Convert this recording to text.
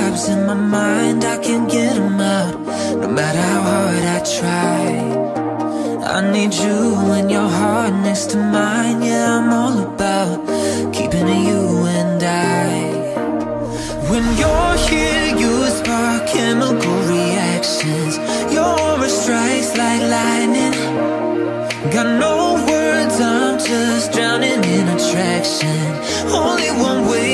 cobwebs in my mind, I can't get them out, no matter how hard I try. I need you and your heart next to mine. Yeah, I'm all about keeping it you and I. When you're here, you spark chemical reactions. Your aura strikes like lightning. Got no words, I'm just drowning in attraction. Only one way